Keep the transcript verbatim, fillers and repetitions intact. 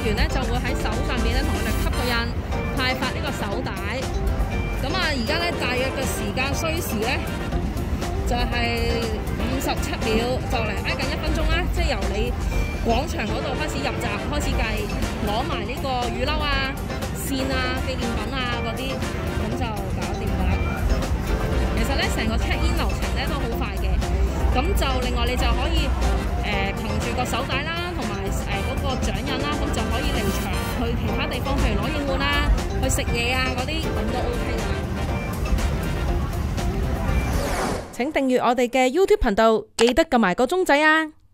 員咧就會喺手上面咧同佢哋吸個印，派發呢個手帶。咁啊，而家咧大約嘅時間需時咧就係五十七秒，就嚟挨近一分鐘啦。即係由你廣場嗰度開始入閘開始計，攞埋呢個雨褸啊、線啊、紀念品啊嗰啲，咁就搞掂㗎啦。其實咧成個 check in 流程咧都好快嘅，咁就另外你就可以誒憑住個手帶啦，同埋誒嗰個掌印啦，咁就可以離場去其他地方，譬如攞應援啦、去食嘢啊嗰啲，咁都 OK 㗎。 請訂閱我哋嘅 YouTube 頻道，記得撳埋個鐘仔啊！